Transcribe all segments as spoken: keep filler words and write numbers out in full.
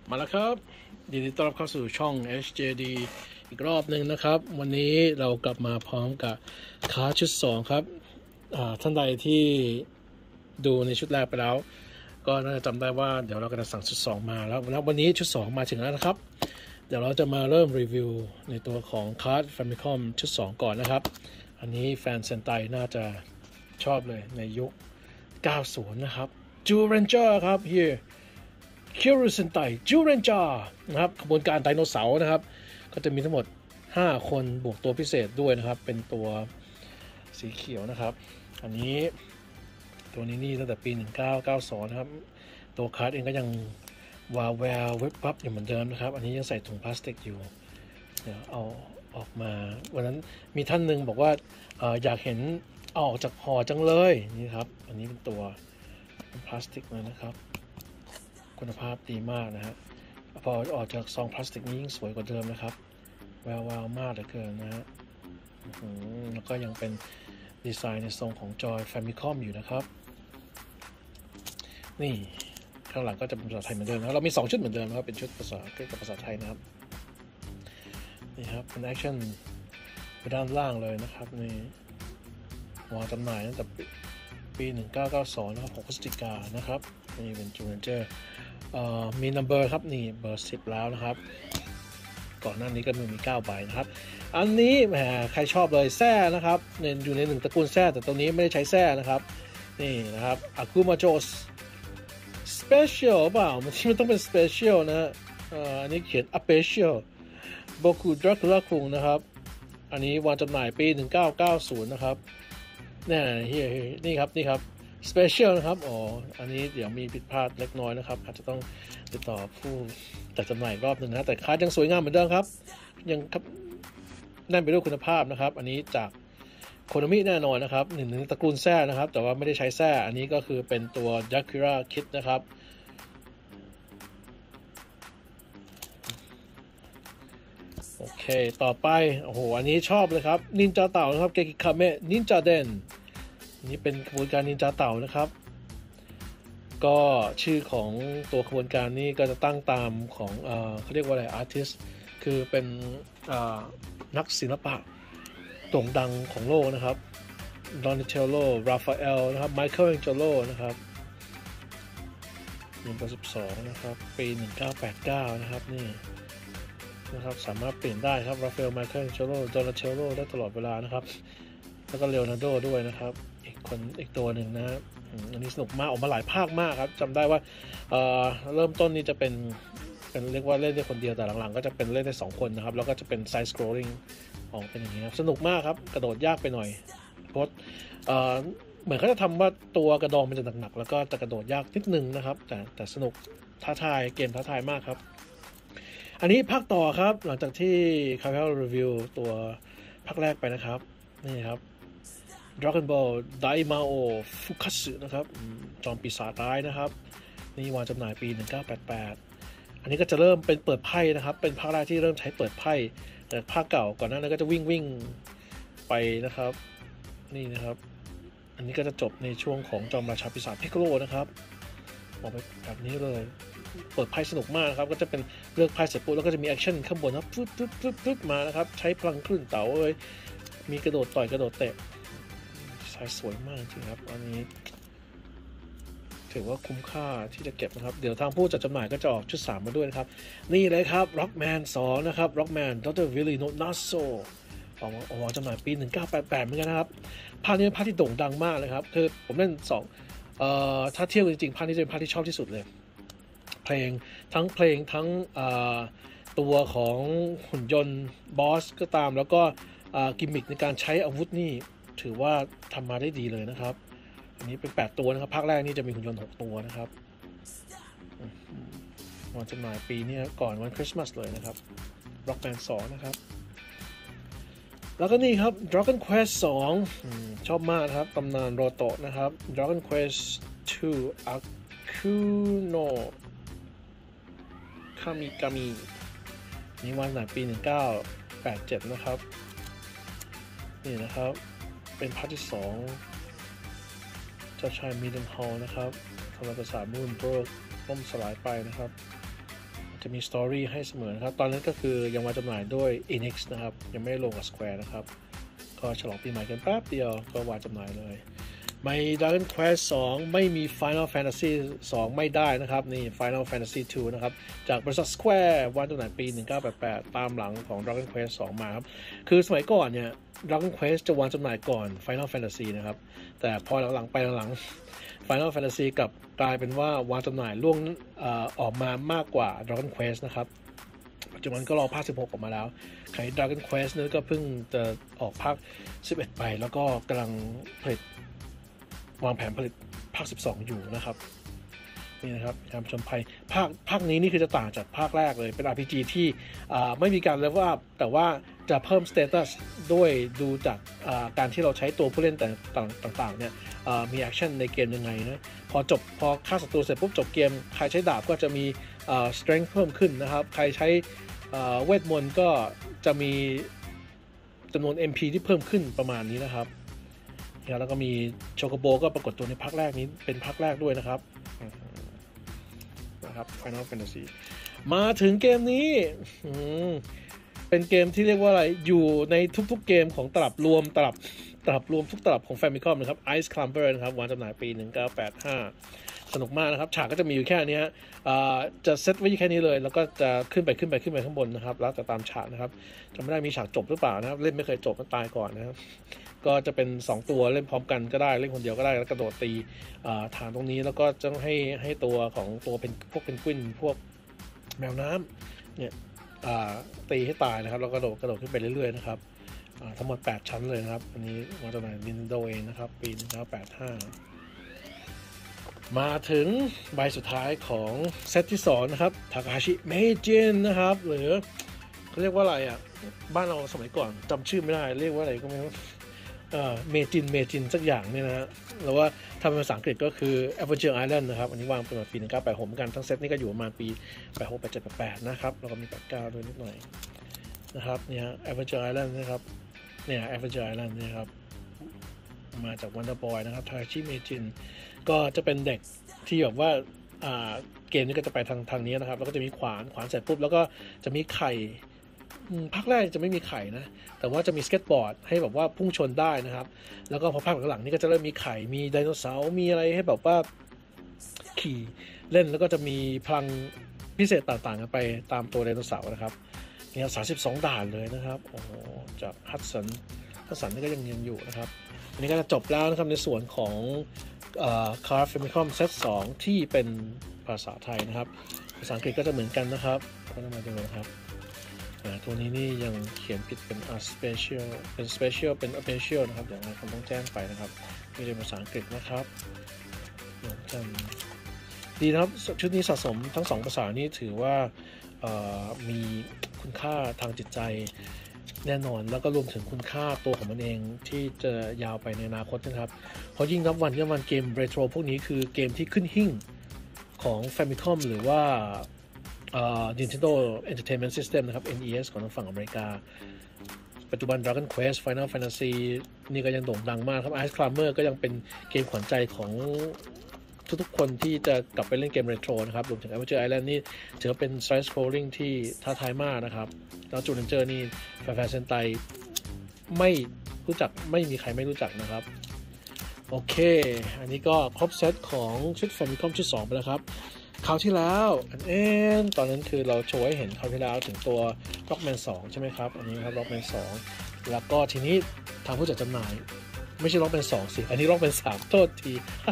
มาแล้วครับยินดีต้อนรับเข้าสู่ช่อง เอช เจ ดี อีกรอบหนึ่งนะครับวันนี้เรากลับมาพร้อมกับคาร์ดชุดสองครับท่านใดที่ดูในชุดแรกไปแล้วก็น่าจะจำได้ว่าเดี๋ยวเรากำลังสั่งชุดสองมาแล้วแล้ววันนี้ชุดสองมาถึงแล้วนะครับเดี๋ยวเราจะมาเริ่มรีวิวในตัวของคาร์ด Famicom ชุดสองก่อนนะครับอันนี้แฟนเซนไตน่าจะชอบเลยในยุคเก้าสิบนะครับจูเรนเจอร์ครับ hereคิรุเซนไตจูเรนจานะครับขบวนการไดโนเสาร์นะครับก็จะมีทั้งหมดห้าคนบวกตัวพิเศษด้วยนะครับเป็นตัวสีเขียวนะครับอันนี้ตัวนี้นี่ตั้งแต่ปีหนึ่งพันเก้าร้อยเก้าสิบสองนะครับตัวคาร์ดเองก็ยังวาวแววเว็บปั๊บอยู่เหมือนเดิมนะครับอันนี้ยังใส่ถุงพลาสติกอยู่เดี๋ยวเอาออกมาวันนั้นมีท่านหนึ่งบอกว่า อ, อยากเห็นออกจากห่อจังเลยนี่ครับอันนี้เป็นตัวพลาสติกเลยนะครับคุณภาพดีมากนะฮะพอออกจากซองพลาสติกนี้ยิ่งสวยกว่าเดิมนะครับแวววาวมากเหลือเกินนะฮะแล้วก็ยังเป็นดีไซน์ในทรงของจอย Famicom อยู่นะครับนี่ข้างหลังก็จะเป็นภาษาไทยเหมือนเดิมนะเรามีสองชุดเหมือนเดิมนะครับเป็นชุดภาษาอังกฤษกับภาษาไทยนะครับนี่ครับเป็นแอคชั่นไปด้านล่างเลยนะครับนี่วางจำหน่ายตั้งแต่ปีหนึ่งพันเก้าร้อยเก้าสิบสองนะครับหกพฤศจิกายนนะครับนี่เป็นจูเรนเจอร์มีนัมเบอร์ครับนี่เบอร์สิบแล้วนะครับก่อนหน้านี้ก็มีมีเก้าใบนะครับอันนี้แหมใครชอบเลยแซ่นะครับอยู่ในหนึ่งตระกูลแซ่แต่ตรงนี้ไม่ได้ใช้แซ่นะครับนี่นะครับอากุมาโจสสเปเชียลเปล่ามันที่มันต้องเป็นสเปเชียลนะอันนี้เขียนอเปเชียลโบกุดราคูล่าคุงนะครับอันนี้วางจำหน่ายปีหนึ่งพันเก้าร้อยเก้าสิบนะครับนี่นี่ครับนี่ครับสเปเชียลนะครับอ๋ออันนี้เดี๋ยวมีผิดพลาดเล็กน้อยนะครับอาจจะต้องติดต่อผู้จัดจำหน่ายรอบหนึ่งนะแต่คาร์ดยังสวยงามเหมือนเดิมครับยังครับแน่นไปด้วยคุณภาพนะครับอันนี้จากโคโนมิแน่นอนนะครับหนึ่งในตระกูลแซ่นะครับแต่ว่าไม่ได้ใช้แซ่อันนี้ก็คือเป็นตัว Yakira Kit นะครับโอเคต่อไปโอ้โหอันนี้ชอบเลยครับนินจาเต่านะครับเกกิคาเมะนินจาเดนนี่เป็นขบวนการนินจาเต่านะครับก็ชื่อของตัวขบวนการนี้ก็จะตั้งตามของเอ่อเขาเรียกว่าอะไรอาร์ติสคือเป็นนักศิลปะโด่งดังของโลกนะครับดอนิเทลโลราฟาเอลนะครับไมเคิลแองเจโลนะครับหนึ่งพันสิบสองนะครับปีหนึ่งพันเก้าร้อยแปดสิบเก้านะครับนี่นะครับสามารถเปลี่ยนได้ครับราฟาเอลไมเคิลแองเจโลดอนิเทลโลได้ตลอดเวลานะครับแล้วก็เลโอนาร์โดด้วยนะครับอีกคนอีกตัวหนึ่งนะอันนี้สนุกมากออกมาหลายภาคมากครับจำได้ว่า เอ่อ เริ่มต้นนี้จะเป็นเป็นเรียกว่าเล่นได้คนเดียวแต่หลังๆก็จะเป็นเล่นได้สองคนนะครับแล้วก็จะเป็นไซส์สครอลลิ่งออกเป็นอย่างนี้ครับสนุกมากครับกระโดดยากไปหน่อยเพราะเอ่อเหมือนเขาจะทำว่าตัวกระดองมันจะหนักๆแล้วก็จะกระโดดยากนิดนึงนะครับแต่แต่สนุกท้าทายเกมท้าทายมากครับอันนี้ภาคต่อครับหลังจากที่คาร์เวลรีวิวตัวภาคแรกไปนะครับนี่ครับDragon Ball Daimao Fukatsu นะครับจอมปีศาจร้ายนะครับนี่วางจำหน่ายปีหนึ่งพันเก้าร้อยแปดสิบแปดอันนี้ก็จะเริ่มเป็นเปิดไพ่นะครับเป็นภาคแรกที่เริ่มใช้เปิดไพ่แต่ภาคเก่าก่อนหน้านั้นก็จะวิ่งวิ่งไปนะครับนี่นะครับอันนี้ก็จะจบในช่วงของจอมราชาปีศาจพิกโกโลนะครับออกไปแบบนี้เลยเปิดไพ่สนุกมากครับก็จะเป็นเลือกไพ่เสร็จปุ๊บแล้วก็จะมีแอคชั่นข้างบนนะปึ๊บปึ๊บปึ๊บปึ๊บมานะครับใช้พลังคลื่นเต๋าเลยมีกระโดดต่อยกระโดดเตะสวยมากจริงครับอันนี้ถือว่าคุ้มค่าที่จะเก็บนะครับเดี๋ยวทางผู้จัดจำหน่ายก็จะออกชุดสามมาด้วยนะครับนี่เลยครับ Rockman สองนะครับ Rockman Doctor Willy No Naso ออกมาออกจำหน่ายปีหนึ่งพันเก้าร้อยแปดสิบแปดเหมือนกันนะครับภาคนี้เป็นภาคที่โด่งดังมากเลยครับคือผมเล่นสองเอ่อถ้าเทียบจริงๆภาคนี้จะเป็นภาคที่ชอบที่สุดเลยเพลงทั้งเพลงทั้งตัวของหุ่นยนต์บอสก็ตามแล้วก็กิมมิคในการใช้อาวุธนี่ถือว่าทำมาได้ดีเลยนะครับอันนี้เป็นแปดตัวนะครับภาคแรกนี่จะมีหุ่นยนต์หกตัวนะครับวันจำหน่ายปีนี้ก่อนวันคริสต์มาสเลยนะครับ Rockman สองนะครับแล้วก็นี่ครับ Dragon Quest สองชอบมากครับตำนานโรโตะนะครับ Dragon Quest ทู Akuno Kamigami นี่วันไหนปีหนึ่งพันเก้าร้อยแปดสิบเจ็ดนะครับนี่นะครับเป็นพาร์ทที่สองเจ้าชายมิดเดิลฮอลนะครับทำลายปราสาทมูนโบรกล่มสลายไปนะครับจะมีสตอรี่ให้เสมอนะครับตอนนั้นก็คือยังวางจำหน่ายด้วย Enix นะครับยังไม่ลงกับ Square นะครับก็ฉลองปีใหม่กันแป๊บเดียวก็วางจำหน่ายเลยใน Dragon Quest สองไม่มี Final Fantasy สองไม่ได้นะครับนี่ Final Fantasy ทูนะครับจากบริษัท Square วางจำหน่ายปีหนึ่งเก้าแปดแปดตามหลังของ Dragon Quest สองมาครับคือสมัยก่อนเนี่ย Dragon Quest จะวางจำหน่ายก่อน Final Fantasy นะครับแต่พอหลังๆไปหลังๆ Final Fantasy กับกลายเป็นว่าวางจำหน่ายล่วงอออกมามากกว่า Dragon Quest นะครับปัจจุบันก็รอภาคสิบหกออกมาแล้วใคร Dragon Quest เนี่ยก็เพิ่งจะออกภาคสิบเอ็ดไปแล้วก็กำลังผลิตวางแผนผลิตภาคสิบสองอยู่นะครับนี่นะครับการผจญภัยภาคภาคนี้นี่คือจะต่างจากภาคแรกเลยเป็น อาร์ พี จี ที่ไม่มีการเลเวลอัพแต่ว่าจะเพิ่มสเตตัสด้วยดูจากการที่เราใช้ตัวผู้เล่นต่างๆเนี่ยมีแอคชั่นในเกมยังไงนะพอจบพอฆ่าศัตรูเสร็จปุ๊บจบเกมใครใช้ดาบก็จะมี strength เพิ่มขึ้นนะครับใครใช้เวทมนต์ก็จะมีจำนวน เอ็ม พี ที่เพิ่มขึ้นประมาณนี้นะครับแล้วก็มีโชโกโบก็ปรากฏตัวในภาคแรกนี้เป็นภาคแรกด้วยนะครับนะครับ Final Fantasy มาถึงเกมนี้เป็นเกมที่เรียกว่าอะไรอยู่ในทุกๆเกมของตลับรวมตลับตลับรวมทุกตลับของ Famicom นะครับ Ice Climber นะครับวางจำหน่ายปีหนึ่งเก้าแปดห้าสนุกมากนะครับฉากก็จะมีอยู่แค่นี้จะเซตไว้แค่นี้เลยแล้วก็จะขึ้นไปขึ้นไปขึ้นไปข้างบนนะครับแล้วแต่ตามฉากนะครับจำไม่ได้มีฉากจบหรือเปล่านะครับเล่นไม่เคยจบมันตายก่อนนะครับก็จะเป็นสองตัวเล่นพร้อมกันก็ได้เล่นคนเดียวก็ได้แล้วกระโดดตีฐานตรงนี้แล้วก็จะให้ให้ตัวของตัวเป็นพวกเป็นกวินพวกแมวน้ำเนี่ยตีให้ตายนะครับแล้วก็กระโดดกระโดดขึ้นไปเรื่อยๆนะครับทั้งหมดแปดชั้นเลยนะครับอันนี้มาจากไหน Nintendo เองนะครับปีหนึ่งเก้าแปดห้ามาถึงใบสุดท้ายของเซตที่สองนะครับทาคาชิเมจินนะครับหรือเขาเรียกว่าอะไรอ่ะบ้านเราสมัยก่อนจำชื่อไม่ได้เรียกว่าอะไรก็ไม่รู้เมจินเมจินสักอย่างเนี่ยนะฮะหรือว่าทำเป็นภาษาอังกฤษก็คือ Adventure Island นะครับอันนี้วางเป็นปีหนึ่งเก้าแปดหกเหมือนกันทั้งเซตนี้ก็อยู่ประมาณปีแปดหก แปดเจ็ด แปดแปดนะครับแล้วก็มีแปดเก้าด้วยนิดหน่อยนะครับเนี่ย Adventure Island นะครับเนี่ย Adventure Island เนี่ยครับมาจาก Wonder Boy นะครับทาคาชิเมจินก็จะเป็นเด็กที่แบบว่าเกมนี้ก็จะไปทางทางนี้นะครับแล้วก็จะมีขวานขวานเสร็จปุ๊บแล้วก็จะมีไข่ภาคแรกจะไม่มีไข่นะแต่ว่าจะมีสเก็ตบอร์ดให้แบบว่าพุ่งชนได้นะครับแล้วก็พอภาคหลังๆนี่ก็จะเริ่มมีไข่มีไดโนเสาร์มีอะไรให้แบบว่าขี่เล่นแล้วก็จะมีพลังพิเศษต่างๆกันไปตามตัวไดโนเสาร์นะครับเนี่ยสามสิบสองด่านเลยนะครับโอ้โหจากฮัตสันฮัตสันนี่ก็ยังยังอยู่นะครับอันนี้ก็จะจบแล้วนะครับในส่วนของคาร์ด Famicom เซตสองที่เป็นภาษาไทยนะครับภาษาอังกฤษก็จะเหมือนกันนะครับก็ต้องมาดูนะครับตัวนี้นี่ยังเขียนผิดเป็น a special เป็น special เป็น a special นะครับอย่างไรผมต้องแจ้งไปนะครับมีเป็นภาษาอังกฤษนะครับเหมือนกันดีนะครับชุดนี้สะสมทั้งสองภาษานี่ถือว่ามีคุณค่าทางจิตใจแน่นอนแล้วก็รวมถึงคุณค่าตัวของมันเองที่จะยาวไปในอนาคตนะครับเพราะยิ่งนับวันยิ่งวันเกมเรโทรพวกนี้คือเกมที่ขึ้นหิ้งของ Famicom หรือว่าNintendo Entertainment System นะครับ เอ็น อี เอส ของทางฝั่งอเมริกาปัจจุบัน Dragon Quest Final Fantasy นี่ก็ยังโด่งดังมากครับ Ice Climber ก็ยังเป็นเกมขวัญใจของทุกๆคนที่จะกลับไปเล่นเกมเรโทรนะครับรวมถึง Adventure Island นี่ถือว่าเป็น side scrolling ที่ท้าทายมากนะครับแล้วจูเลนเจอร์นี่แฟนๆเซนไตไม่รู้จักไม่มีใครไม่รู้จักนะครับโอเคอันนี้ก็ครบเซตของชุด Famicom ชุดสองไปแล้วครับคราวที่แล้วอันเอ็นตอนนั้นคือเราโชว์ให้เห็นคราวที่แล้วถึงตัว Rockman สองใช่ไหมครับอันนี้ครับ Rockman สองแล้วก็ทีนี้ทางผู้จัดจำหน่ายไม่ใช่ Rockman สองสิอันนี้ Rockman สามโทษที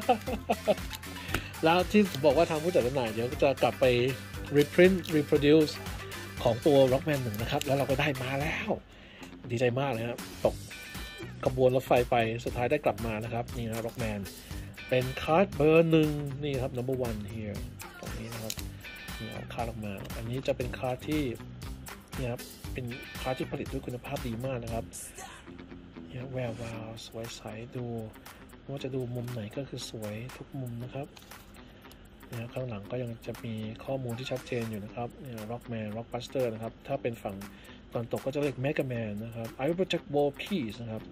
แล้วที่ผมบอกว่าทางผู้จัดจำหน่ายเดี๋ยวก็จะกลับไป reprint reproduce ของตัว Rockman หนึ่งนะครับแล้วเราก็ได้มาแล้วดีใจมากเลยครับตกขบวนรถไฟไปสุดท้ายได้กลับมานะครับนี่นะ Rockman เป็นคาร์ดเบอร์หนึ่งนี่ครับ number one here ตรงนี้นะครับนี่เอาคาร์ดออกมาอันนี้จะเป็นคาร์ดที่นี่ครับเป็นคาร์ดที่ผลิตด้วยคุณภาพดีมากนะครับเนี่ยแวววาวสวยใสดูว่าจะดูมุมไหนก็คือสวยทุกมุมนะครับเนี่ยข้างหลังก็ยังจะมีข้อมูลที่ชัดเจนอยู่นะครับเนี่ย Rockman Rockbuster นะครับถ้าเป็นฝั่งตอนตกก็จะเรียก Mega Man นะครับ I will protect world peace นะครับ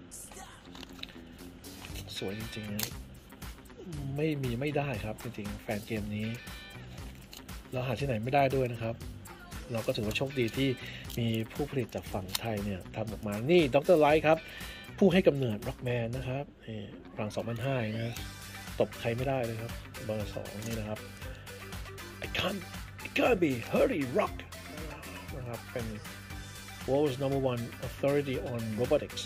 สวยจริงๆนะไม่มีไม่ได้ครับจริงๆแฟนเกมนี้เราหาที่ไหนไม่ได้ด้วยนะครับเราก็ถือว่าโชคดีที่มีผู้ผลิตจากฝั่งไทยเนี่ยทำออกมานี่ดรไลท์ครับผู้ให้กำเนิดร็อกแมนนะครับนี่ฝั่งสองพันห้านะตบใครไม่ได้เลยครับเบอร์สองนี่นะครับ I can't it can't be hurry rock นะครับเป็น world's number one authority on robotics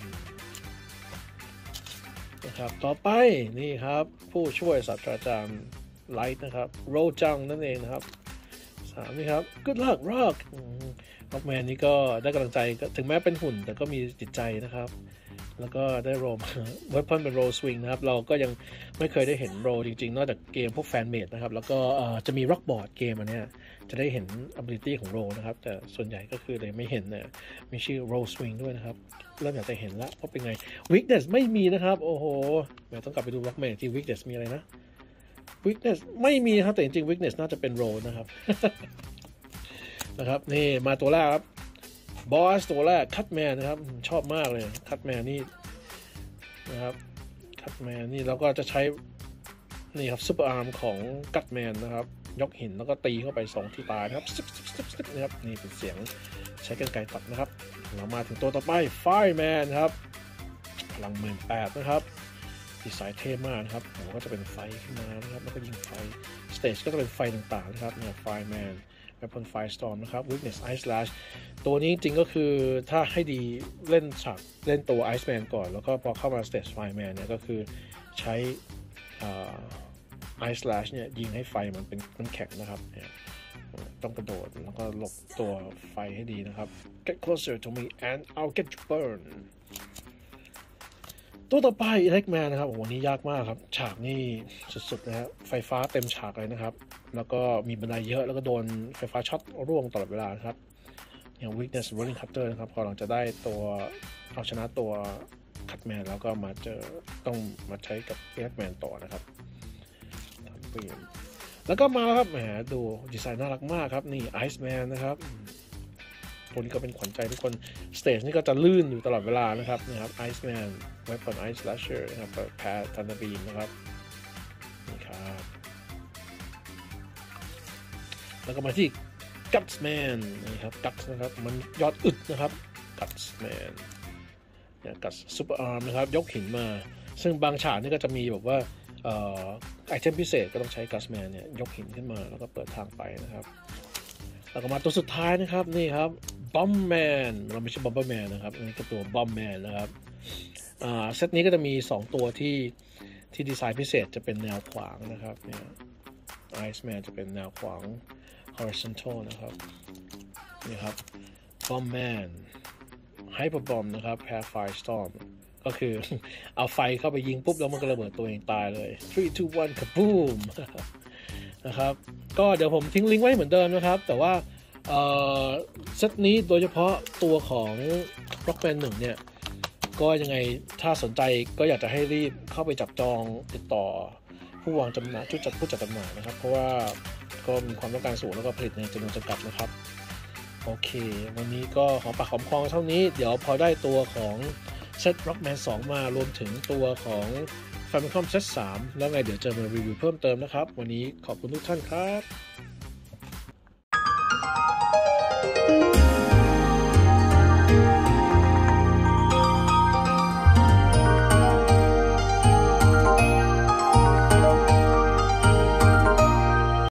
นะครับต่อไปนี่ครับผู้ช่วยศาสตราจารย์ไลท์นะครับโรจังนั่นเองนะครับสามนี่ครับ good luck rock ร็อกแมนนี่ก็ได้กำลังใจถึงแม้เป็นหุ่นแต่ก็มีจิตใจนะครับแล้วก็ได้โรมาเวพอนเป็นโรสวิงนะครับเราก็ยังไม่เคยได้เห็นโรจริงๆนอกจากเกมพวกแฟนเมดนะครับแล้วก็จะมีร็อกบอร์ดเกมอันนี้จะได้เห็น ability ของโรนะครับแต่ส่วนใหญ่ก็คือเลยไม่เห็นเนี่ยมีชื่อโรสวิงด้วยนะครับเริ่มอยากจะเห็นแล้วว่าเป็นไง weakness ไม่มีนะครับโอ้โหแม่ต้องกลับไปดูร็อกแมนที่ weakness มีอะไรนะ weakness ไม่มีครับแต่จริงๆ weakness น่าจะเป็นโรนะครับ นะครับนี่มาตัวแรกครับบอสตัวแรกคัตแมนนะครับชอบมากเลยคัตแมนนี่นะครับคัตแมนนี่เราก็จะใช้นี่ครับซุปเปอร์อาร์มของคัตแมนนะครับยกหินแล้วก็ตีเข้าไปสองที่ตานะครับซึบซึบซึบซึบนะครับนี่เป็นเสียงใช้กรรไกรตัดนะครับเรามาถึงตัวต่อไปไฟแมนครับพลังหมื่นแปดนะครับดีไซน์เท่มากนะครับหัวก็จะเป็นไฟขึ้นมานะครับแล้วก็ยิงไฟสเตจก็จะเป็นไฟต่างๆนะครับเนี่ยไฟแมนWeapon Firestorm นะครับ Weakness Ice Slash ตัวนี้จริงก็คือถ้าให้ดีเล่นฉากเล่นตัว Iceman ก่อนแล้วก็พอเข้ามา Stage Fireman เนี่ยก็คือใช้ Ice Slash เนี่ยยิงให้ไฟมันเป็นน้ำแข็งนะครับเนี่ยต้องกระโดดแล้วก็หลบตัวไฟให้ดีนะครับ Get closer to me and I'll get you burned ตัวต่อไป Elecman นะครับโอ้โหนี่ยากมากครับฉากนี่สุดๆนะฮะไฟฟ้าเต็มฉากเลยนะครับแล้วก็มีบันไดเยอะแล้วก็โดนไฟฟ้าช็อตร่วงตลอดเวลาครับอย่าง weakness rolling cutter นะครับพอหลังจะได้ตัวเอาชนะตัว Cutman แล้วก็มาเจอต้องมาใช้กับ Elecman ต่อนะครับเปลี่ยนแล้วก็มาแล้วครับแหมดูดีไซน์น่ารักมากครับนี่ Iceman นะครับตัวนี้ก็เป็นขวัญใจทุกคนสเตจนี่ก็จะลื่นอยู่ตลอดเวลานะครับนะครับ Iceman Weapon Ice Slasher นะครับแพ้ Thunder Beam นะครับนี่ครับแล้วก็มาที่ Gutsman นี่ครับ Guts นะครับมันยอดอึดนะครับ Gutsman เนี่ย Guts Super Arm นะครับยกหินมาซึ่งบางฉากนี่ก็จะมีแบบว่าเอ่อไอเทมพิเศษก็ต้องใช้ Gutsman เนี่ยยกหินขึ้นมาแล้วก็เปิดทางไปนะครับแล้วก็มาตัวสุดท้ายนะครับนี่ครับ Bombman เราไม่ใช่ Bomberman นะครับนี่ก็ตัว Bombman นะครับอ่าเซตนี้ก็จะมีสองตัวที่ที่ดีไซน์พิเศษจะเป็นแนวขวางนะครับเนี่ย Iceman จะเป็นแนวขวาง horizontal นะครับนี่ครับ Bombman Hyper Bomb นะครับ Pair Firestorm ก็คือเอาไฟเข้าไปยิงปุ๊บแล้วมันก็ระเบิดตัวเองตายเลยthree two one คับบูมนะครับก็เดี๋ยวผมทิ้งลิงก์ไว้เหมือนเดิมนะครับแต่ว่าเอ่อเซตนี้โดยเฉพาะตัวของ Rockman หนึ่งเนี่ยก็ยังไงถ้าสนใจก็อยากจะให้รีบเข้าไปจับจองติดต่อผู้วางจำหน่ายชุดจัดผู้จัดจำหน่ายนะครับเพราะว่าก็มีความต้องการสูงแล้วก็ผลิตในจำนวนจำกัดนะครับโอเควันนี้ก็ขอปากหอมคอเท่านี้เดี๋ยวพอได้ตัวของเซต Rockman สองมารวมถึงตัวของ Famicom เซต สามแล้วไงเดี๋ยวจะมารีวิวเพิ่มเติมนะครับวันนี้ขอบคุณทุกท่านครับ